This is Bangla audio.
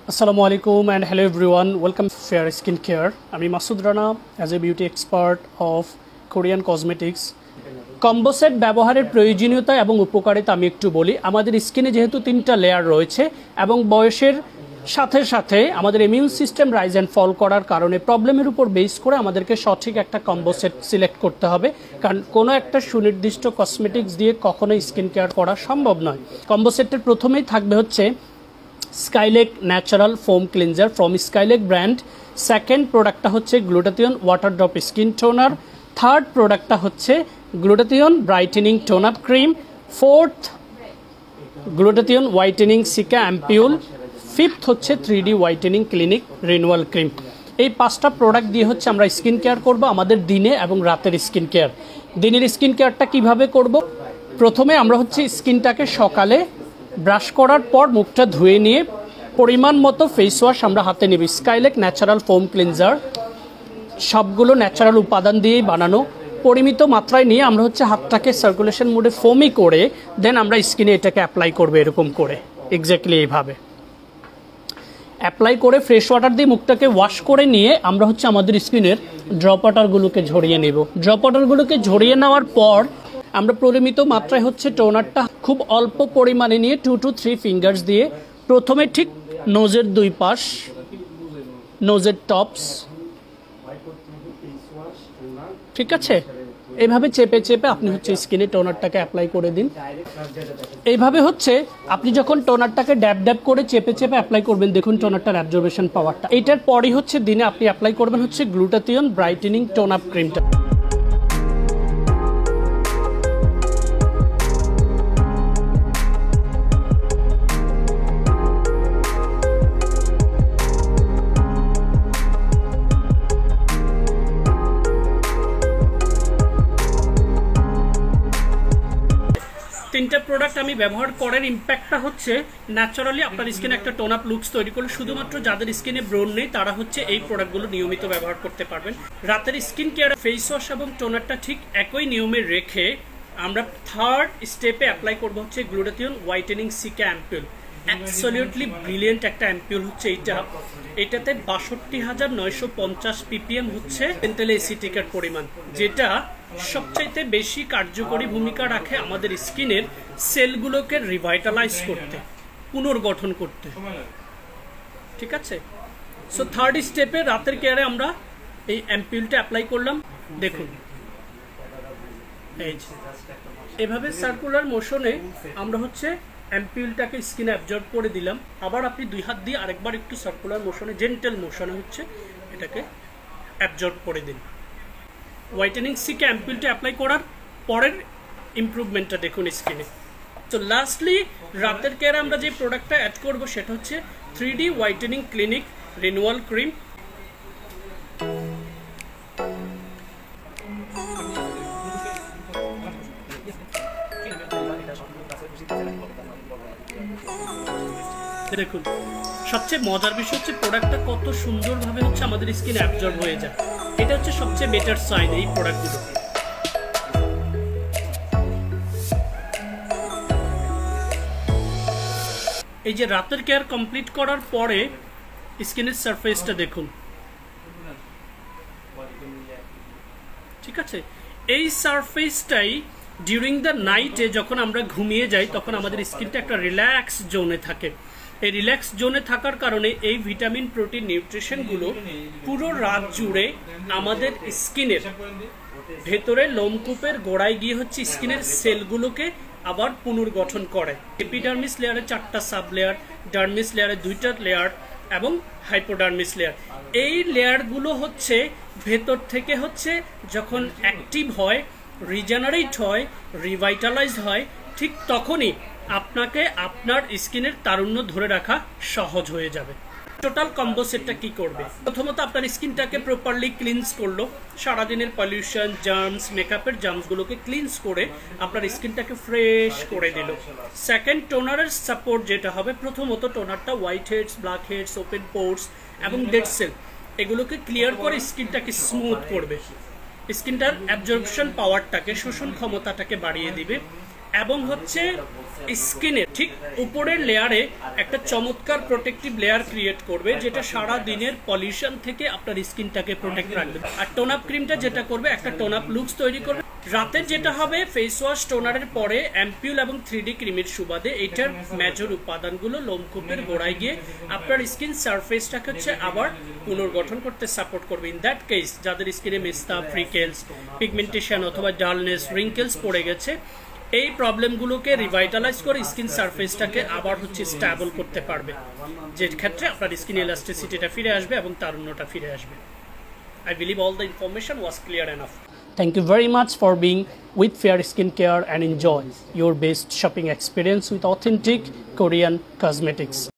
Assalamu alaikum and hello everyone. Welcome to Fair Skin Care. I'm Masood Rana as a beauty expert of Korean cosmetics. Combo set ব্যবহারের প্রয়োজনীয়তা এবং উপকারিতা আমি একটু বলি। আমাদের স্কিনে যেহেতু তিনটা লেয়ার রয়েছে এবং বয়সের সাথে সাথে আমাদের immune system rise and fall করার কারণে প্রবলেমের উপর বেস করে আমাদেরকে সঠিক একটা কম্বো সেট সিলেক্ট করতে হবে, কারণ কোনো একটা সুনির্দিষ্ট কসমেটিক্স দিয়ে কখনোই স্কিন কেয়ার করা সম্ভব নয়। কম্বো সেটের প্রথমেই থাকবে হচ্ছে Skylake natural foam cleanser from Skylake brand. Second প্রোডাক্টটা হচ্ছে glutathione water drop skin toner. Third প্রোডাক্টটা হচ্ছে glutathione brightening tone up cream. Fourth glutathione whitening cica ampoule. Fifth হচ্ছে 3D whitening clinic renewal cream. এই পাঁচটা প্রোডাক্ট দিয়ে হচ্ছে আমরা স্কিন কেয়ার করব আমাদের দিনে এবং রাতের স্কিন কেয়ার। দিনের স্কিন কেয়ারটা কিভাবে করব? প্রথমে আমরা হচ্ছে স্কিনটাকে সকালে ব্রাশ করার পর মুখটা ধুয়ে নিয়ে পরিমাণ মতো ফেস ওয়াশ আমরা হাতে নেব। স্কাইলেক ন্যাচারাল ফোম ক্লিনজার সবগুলো ন্যাচারাল উপাদান দিয়েই বানানো। পরিমিত মাত্রায় নিয়ে আমরা হচ্ছে হাতটাকে সার্কুলেশন মোডে ফোমি করে দেন আমরা স্কিনে এটাকে অ্যাপ্লাই করবো এরকম করে, এক্স্যাক্টলি এইভাবে অ্যাপ্লাই করে ফ্রেশ ওয়াটার দিয়ে মুখটাকে ওয়াশ করে নিয়ে আমরা হচ্ছে আমাদের স্কিনের ড্রপ ওয়াটারগুলোকে ঝরিয়ে নেব। ড্রপ ওয়াটারগুলোকে ঝরিয়ে নেওয়ার পর আমরা পরিমিত মাত্রায় হচ্ছে টোনারটা খুব অল্প পরিমাণে নিয়ে 2 to 3 ফিঙ্গার্স দিয়ে প্রথমে ঠিক নোজের দুই পাশ, নোজের টপস, ঠিক আছে, এইভাবে চেপে চেপে আপনি হচ্ছে স্কিনে টোনারটাকে অ্যাপ্লাই করে দিন। এইভাবে হচ্ছে আপনি যখন টোনারটাকে ড্যাব ড্যাব করে চেপে চেপে অ্যাপ্লাই করবেন, দেখুন টোনারটার অ্যাবজর্বেশন পাওয়ারটা। এইটার পরই হচ্ছে দিনে আপনি অ্যাপ্লাই করবেন হচ্ছে গ্লুটাথিয়ন ব্রাইটেনিং টোন আপ ক্রিমটা। তিনটা প্রোডাক্ট আমি ব্যবহার করার ইম্প্যাক্টটা হচ্ছে ন্যাচারালি আপনার স্কিনে একটা টোন আপ লুকস তৈরি করলে শুধুমাত্র যাদের স্কিনে ব্রণ নেই তারা হচ্ছে এই প্রোডাক্টগুলো নিয়মিত ব্যবহার করতে পারবেন। রাতের স্কিন কেয়ার ফেস ওয়াশ এবং টোনারটা ঠিক একই নিয়মে রেখে আমরা থার্ড স্টেপে অ্যাপ্লাই করবো হচ্ছে glutathione whitening cica ampoule. Absolutely brilliant একটা অ্যাম্পিউল হচ্ছে এইটা। এটাতে ৬২,৯৫০ ppm হচ্ছে পেন্টেল এসিটিকের পরিমাণ, যেটা সবচাইতে বেশি কার্যকরী ভূমিকা রাখে আমাদের স্কিনের সেলগুলোকে রিভাইটালাইজ করতে, পুনর্গঠন করতে, ঠিক আছে। সো থার্ড স্টেপে রাতের কেয়ারে আমরা এই অ্যাম্পিউলটা অ্যাপ্লাই করলাম। দেখুন এই এভাবে সার্কুলার মোশনে আমরা হচ্ছে অ্যাম্পিউলটাকে স্কিনে অ্যাবজর্ব করে দিলাম। আবার আপনি দুই হাত দিয়ে আরেকবার একটু সার্কুলার মোশনে, জেন্টেল মোশনে হচ্ছে এটাকে অ্যাবজর্ব করে দিন। হোয়াইটেনিং সিকে অ্যাম্পিউলটা অ্যাপ্লাই করার পরের ইমপ্রুভমেন্টটা দেখুন স্কিনে। তো লাস্টলি রাতের কেয়ারে আমরা যে প্রোডাক্টটা অ্যাড করবো সেটা হচ্ছে 3D whitening clinic renewal cream. দেখুন সবচেয়ে মজার বিষয় হচ্ছে প্রোডাক্টটা কত সুন্দরভাবে হচ্ছে আমাদের স্কিনে অ্যাবজর্ব হয়ে যায়। এটা হচ্ছে সবচেয়ে বেটার সাইন এই প্রোডাক্টগুলো। এই যে রাতের কেয়ার কমপ্লিট করার পরে স্কিনের সারফেসটা দেখুন, ঠিক আছে। এই সারফেসটাই ডিউরিং দ্য নাইটে যখন আমরা ঘুমিয়ে যাই তখন আমাদের স্কিনটা একটা রিল্যাক্স জোনে থাকে। এই রিল্যাক্স জোনে থাকার কারণে এই ভিটামিন প্রোটিন নিউট্রিশনগুলো পুরো রাত জুড়ে আমাদের স্কিনের ভেতরে লোমকূপের গোড়ায় গিয়ে হচ্ছে স্কিনের সেলগুলোকে আবার পুনর্গঠন করে। এপিডার্মিস লেয়ারে 4টা সাব লেয়ার, ডার্মিস লেয়ারে 2টা লেয়ার এবং হাইপোডার্মিস লেয়ার। এই লেয়ারগুলো হচ্ছে ভেতর থেকে হচ্ছে যখন অ্যাক্টিভ হয়, রিজেনারেট হয়, রিভাইটালাইজ হয়, ঠিক তখনই আপনাকে আপনার স্কিনের তারুণ্য ধরে রাখা সহজ হয়ে যাবে। টোটাল কম্বো সেটটা কি করবে? প্রথমত আপনার স্কিনটাকে প্রপারলি ক্লিনস করলো, সারাদিনের পলিউশন, জার্মস, মেকআপের জার্মসগুলোকে ক্লিনস করে আপনার স্কিনটাকে ফ্রেশ করে দিল। সেকেন্ড, টোনারের সাপোর্ট যেটা হবে, প্রথমত টোনারটা white heads, black heads, open pores এবং ডেড সেল এগুলোকে ক্লিয়ার করে স্কিনটাকে স্মুথ করবে, স্কিনটার অ্যাবজর্পশন পাওয়ারটাকে, শোষণ ক্ষমতাটাকে বাড়িয়ে দিবে। এবং হচ্ছে স্কিনের ঠিক উপরের লেয়ারে একটা চমৎকার প্রোটেক্টিভ লেয়ার ক্রিয়েট করবে, যেটা সারা দিনের পলিউশন থেকে আপনার স্কিনটাকে প্রোটেক্ট রাখবে। আর টোন আপ ক্রিমটা যেটা করবে, একটা টোন আপ লুকস তৈরি করবে। রাতের যেটা হবে, ফেস ওয়াশ টোনারের পরে অ্যাম্পিউল এবং 3D ক্রিমের সুবাদে এটার মেজর উপাদানগুলো লোমকূপের গোড়ায় গিয়ে আপনার স্কিন সারফেসটাকে হচ্ছে আবার পুনর্গঠন করতে সাপোর্ট করবে। ইন দ্যাট কেস যাদের স্কিনে মেস্তা, ফ্রিকেলস, পিগমেন্টেশন অথবা ডালনেস, রিঙ্কেলস পড়ে গেছে, এই প্রবলেমগুলোকে রিভাইটালাইজ করে স্কিন সারফেসটাকে আবার হচ্ছে স্টেবল করতে পারবে, যে ক্ষেত্রে আপনার স্কিন এলাস্টিসিটিটা ফিরে আসবে এবং তারুণ্যটা ফিরে আসবে। I believe all the information was clear enough. Thank you very much for being with Fair Skincare and enjoy your best shopping experience with authentic Korean cosmetics.